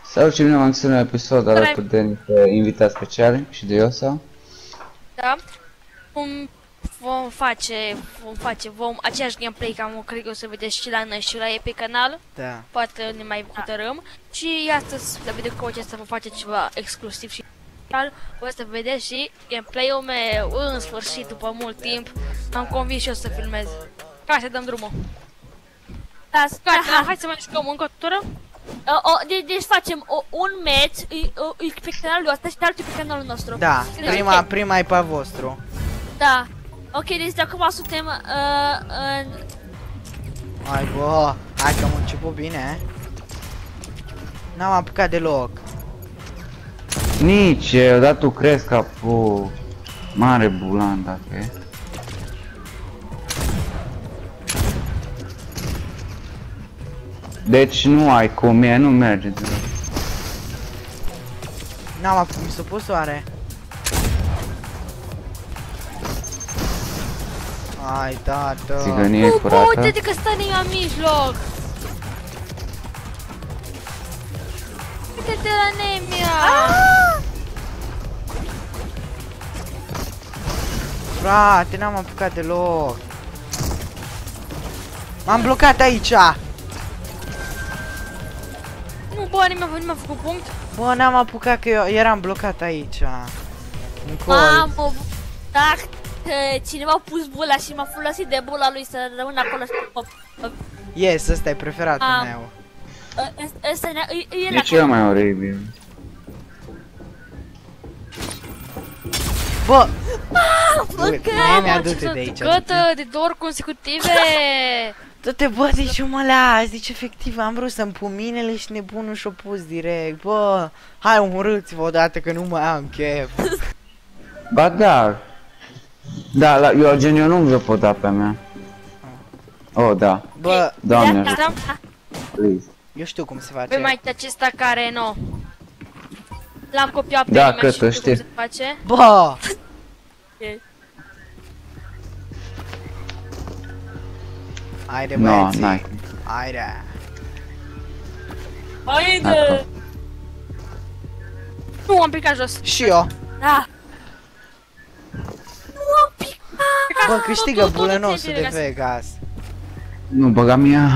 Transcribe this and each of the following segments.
Salut și bine am găsit un episod alături de niște invitați speciali și de eu sau? Da. Vom aceeași gameplay cam cred că o să vedeți și la noi și la ei pe canal. Da. Poate ne mai hotărâm. Și astăzi la video cu acesta vom face ceva exclusiv și o să vedeți și gameplay-ul meu în sfârșit după mult timp. Am convins și eu să filmez. Hai să dăm drumul. Da, Hai să mai jucăm încă o tură. deci facem un match pe canalul ăsta și altul pe canalul nostru. Da, prima e pe vostru. Da. Ok, deci de acum suntem în... Hai bă, hai că am început bine. N-am apucat deloc. Nici eu, dar tu crezi ca pu... mare bulan dacă e. Deci nu ai cum e, nu merge deloc. N-am apucat, mi s-a pus oare? Hai, tată. Țigănie curată. Uite că stă la mijloc. Uite-te la Nemia. Frate, n-am apucat deloc. M-am blocat aici. Nu, bă, nu mi-a făcut punct. Bă, n-am apucat că eu eram blocat aici. În colț. Mamă, dacă cineva a pus bula și m-a folosit de bula lui să rămână acolo și... Yes, ăsta e preferatul meu. Ăsta e E la cel mai oribil. Bă! Uite, Mi-a du-te de aici. Gătă, de 2 ori consecutive. Du-te, bă, deci mă las, deci efectiv am vrut să-mi pun minele și nebunul și-o pus direct. Bă, hai omorâți-vă odată că nu mai am chef. Ba da. Da, eu gen eu nu vi-o pot da pe mea. Oh, da. Bă, Doamne ajută, please. eu știu cum se Pe face. mai acesta care nu. L-am copiat pe Da, nimeni că și tu știu cum știi. se face. Bă! Haide, No, băieții. n-ai. Haide. Haide! Nu, am picat jos. Și eu. Da. Bă, câștigă bulănosul de Vegas. Nu, băga mea.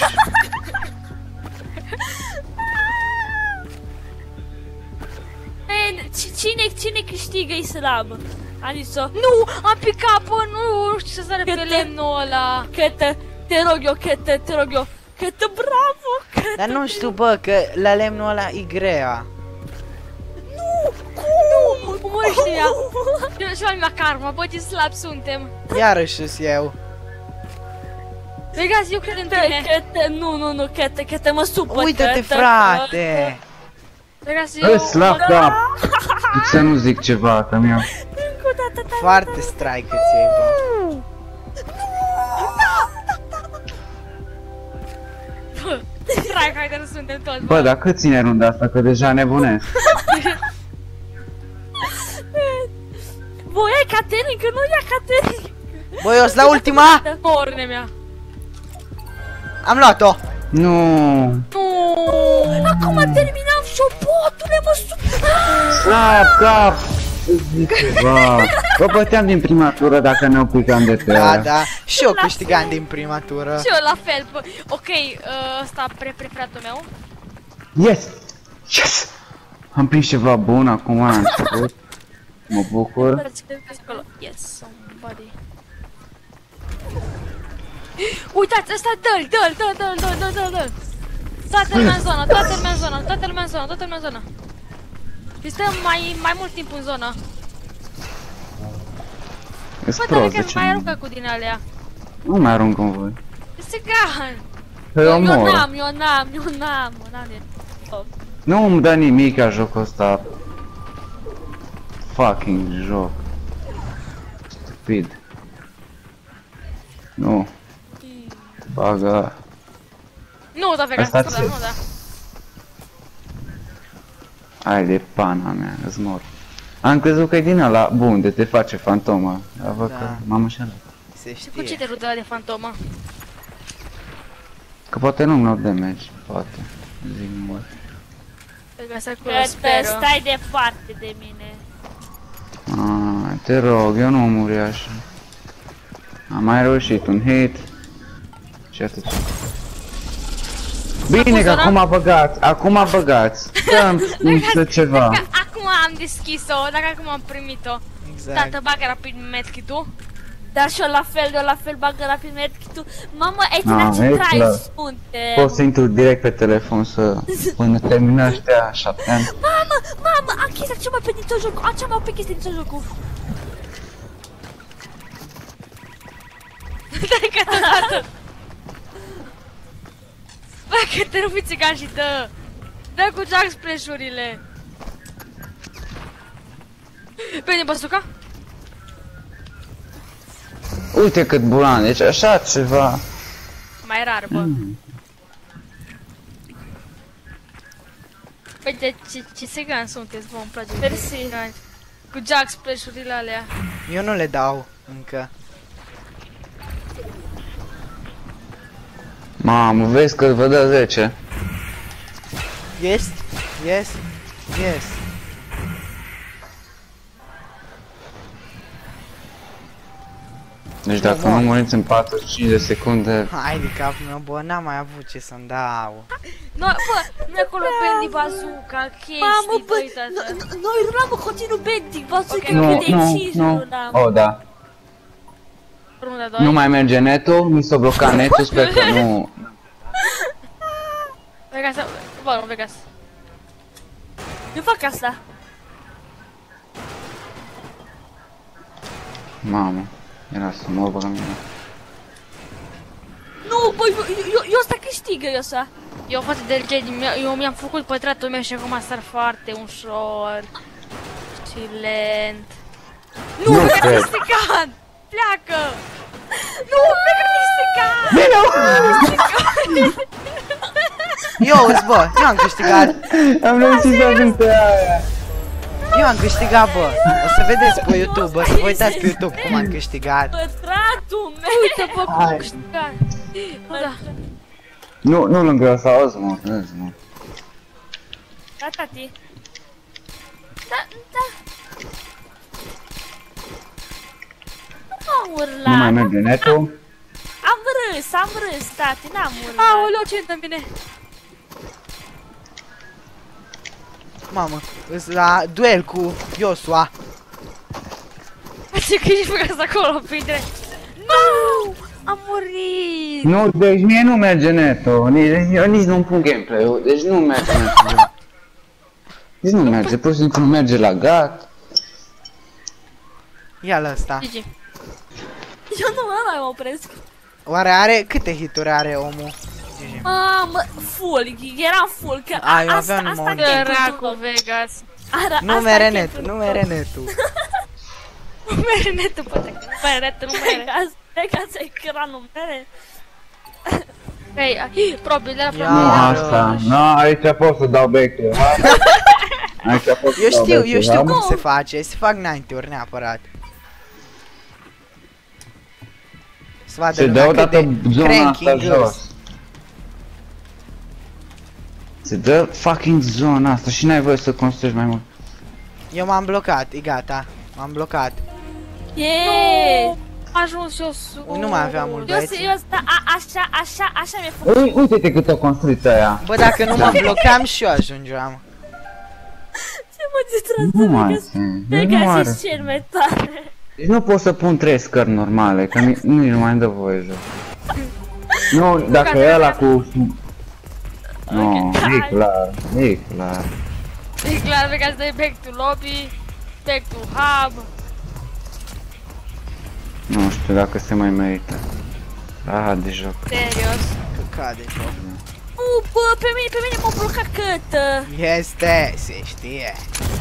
Cine câștigă Islam? A zis-o. Nu, am picat, bă, nu știu să sară pe lemnul ăla. Chete, te rog eu, Chete, te rog eu. Chete, bravo, Chete. Dar nu știu, bă, că la lemnul ăla e grea. Nu, umorește ea. Eu și la karma, bă, ce slab suntem. Iarăși îs eu. Vegas, eu cred în tine. Chete, nu, Chete, mă supăr. Uite-te, Chete, frate. Vegas, Bă, eu... slap cap. Să nu zic ceva, că mi-a... Încă o dată, da. Foarte strike îți iei, bă. Bă, strike, haide, nu suntem toți, Bă, dar cât ține runda asta, că deja nebunesc. Voi ai Caterin, că nu ia Caterin. Bă, eu sunt la ultima. Porne mea. Am luat-o. Nu. Nu. Acum terminam șopotule, mă supăr. Slap cap. Să zic ceva. Bă, băteam din prima tură dacă ne oplicam de pe Da, aia. da. Și eu câștigam din prima tură. Și eu la fel, bă. Ok, ăsta preferatul meu. Yes! Yes! Am prins ceva bun acum la început. Mă bucur. Acolo. Yes, somebody. Uitați, ăsta dă-l. Toată lumea în zonă, toată lumea în zonă. Și stăm mai mult timp în zonă. Ești Bă, dar prost, de că ce mai nu? aruncă cu din alea. Nu mai arunc în voi. Este gan. Că eu Eu mor. n-am. Nu îmi dă nimic ca jocul ăsta. Fucking joc. Stupid. Nu. Bagă. Nu, da, Vegas, Asta nu, da. Hai de pana mea, îți mor. Am crezut că e din ăla bun de te face fantoma. Dar văd că m-am înșelat. Se Și cu ce știe. te rudă de fantomă? Că poate nu-mi luau damage, poate. Zic mult. Că să acolo Că speră. stai departe de mine. Te rog, eu nu muri așa. Am mai reușit un hit. Și atât. Bine că acum băgați. Dăm să ceva. Dacă acum am deschis-o, dacă acum am primit-o. Exact. Tată, bagă rapid medkit-ul. Dar și eu la fel bagă rapid medkit-ul. Mamă, ai Ah, ținut ce e trai clar. suntem. Pot să intru direct pe telefon să... Până termină ăștia 7 ani. Mamă, am chestia cea mai pe din tot jocul. Am cea mai pe chestia din tot jocul. Dai că tată. Bă, că te rupi țigan și dă. Dă cu jack splash-urile. Bine, băsuca? Uite cât bulan, deci așa ceva. Mai rar, bă. Uite ce țigan sunteți, bă, îmi place. Mersi. Cu jack splash-urile alea. Eu nu le dau încă. Mamă, vezi că vă dă 10. Yes? Yes? Yes. Deci dacă nu muriți în 45 de secunde... Hai de capul meu, bă, n-am mai avut ce să-mi dau. No, bă, nu acolo Bendy Bazooka, Mamă, chestii, bă, băi, tată. noi rulam în continuu Bendy. V-ați zis că Nu, cât de nu, 5 nu. rulam. Oh, da. Runda 2. Nu mai merge netul, mi s-a blocat netul, sper că nu... Vegas, bă, nu, Vegas. Eu fac asta. Mamă, era să mă băgă mine. Nu, bă, eu asta câștigă, eu asta. Eu față de eu mi-am făcut pătratul meu și acum sar foarte ușor. Și lent. Nu, Nu Vegas cred. e stricat! Pleacă! Nu, Vegas e stricat! Eu, bă, eu am câștigat. Am reușit să ajung pe aia. Eu am câștigat, bă. O să vedeți pe YouTube, o să vă uitați pe YouTube cum am câștigat. Pătratul meu. Uite, bă, cum Hai. câștigat! Da. Nu lângă ăsta, Osmo, Osmo. Da, tati. Da. Nu am urlat. Nu mai merge netul. Am râs, tati, n-am urlat. Aoleu, ce întâmplă bine? Mamă, îs la duel cu Iosua. Ce că ești Vegas acolo, printre... Nu! Am murit! Nu, deci mie nu merge netul. Eu nici nu-mi pun gameplay-ul, deci nu merge netul. Deci nu merge, pur și simplu merge la gat. Ia-l ăsta. GG. Eu nu mă mai opresc. Oare are câte hituri are omul? Mă, full, eram full, că A, eu asta, aveam numai asta un Săracu Vegas. Nu mere net, nu mere netul. Nu mere netul, poate că nu mere netul, nu mere. Vegas ecranul mere. Hei, probabil de la Ia. Nu probabil. asta, nu, aici pot să dau back-ul, ha? Aici pot să dau Eu back-ul, știu ha? cum se face, se fac 90-uri neapărat. Să vadă Se dă lumea cât odată de zona cranky asta girls. jos. Se dă fucking zona asta și n-ai voie să construiești mai mult. Eu m-am blocat, e gata. M-am blocat. Yeee! A ajuns eu sus. Nu mai aveam mult, băieți. Eu asta, așa mi-a făcut. Uite-te cât o construit aia. Bă, dacă nu mă blocam și eu ajungeam. Ce mă distrează, Nu mai Vegas? este. Deci nu Vegas are. ești cel mai tare. Deci nu pot să pun 3 scări normale, că nici nu mai îmi dă voie joc. Nu, dacă e ăla cu... Nu, e clar, e clar. E clar, Vegas, dai back to lobby, back to hub. Nu știu dacă se mai merită. Aha, de joc. Serios. Căcat de joc. Nu, bă, pe mine m-a blocat câtă. Este, se știe.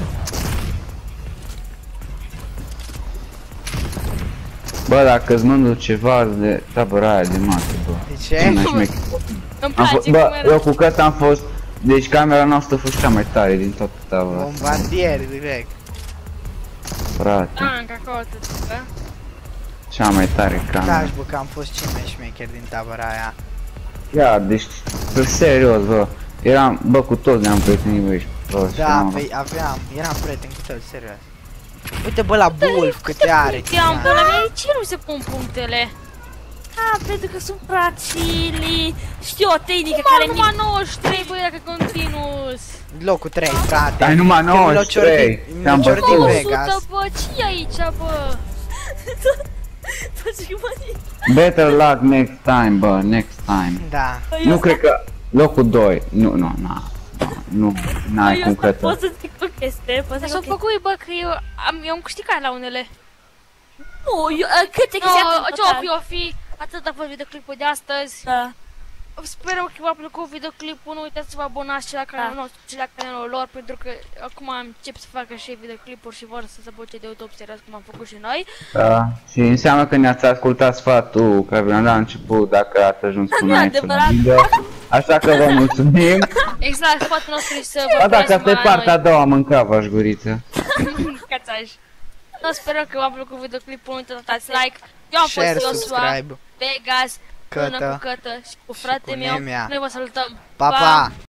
Bă, dacă-ți mândru ceva de tabăra aia de masă, bă. De Ce ce? mai șmecher. Îmi place cum Bă, era. eu cu Căt am fost... Deci camera noastră a fost cea mai tare din toată tabăra. Bombardier direct. Frate, Tank acolo, tătică. cea mai tare Da, camera. bă, că am fost cel mai șmecher din tabăra aia. Ia, deci, serios, bă. Eram, bă, cu toți ne-am prietenit, bă, ești prost. Da, nu. păi eram prieten cu el, serios. Uite bă la Wolf câte are. Am pula mea, de ce nu se pun punctele? Pentru că sunt prea chili. Știu o tehnică Cum care am numai 93, băi, dacă continus? Locul 3, frate. Ai numai Că mi l-au 93. ciordit- Te-am mi l-au ciordit bătut. Vegas. 100, bă, ce aici, bă? Toți jumătate. Better luck next time, bă, next time. Da. Nu cred că locul 2. Nu, n-ai cum cred. Pot să zic o chestie, pot să Dar zic o s-au chestie. făcut, bă, că eu am câștigat la unele. Nu, câte chestii atât Ce-o fi, atât a fost videoclipul de astăzi. Da. Sperăm că v-a plăcut videoclipul, nu uitați să vă abonați și la canalul nostru și la canalul lor, pentru că acum încep să facă și ei videoclipuri și vor să se apuce de YouTube serios cum am făcut și noi. Da, și înseamnă că ne-ați ascultat sfatul care vi-am dat la început dacă ați ajuns până Nu e aici la adevărat. video. Așa că vă mulțumim. Exact, sfatul nostru e să vă Ba da, că puneți asta e mâna partea a doua, mâncava-și guriță. Cațaș. Noi sperăm că v-a plăcut videoclipul, nu uitați să dați like. Eu am Share, fost Iosua, subscribe. Vegas, Cătă. Până cu Cătă și cu fratele cu meu. Nemea. Noi vă salutăm. Pa, pa!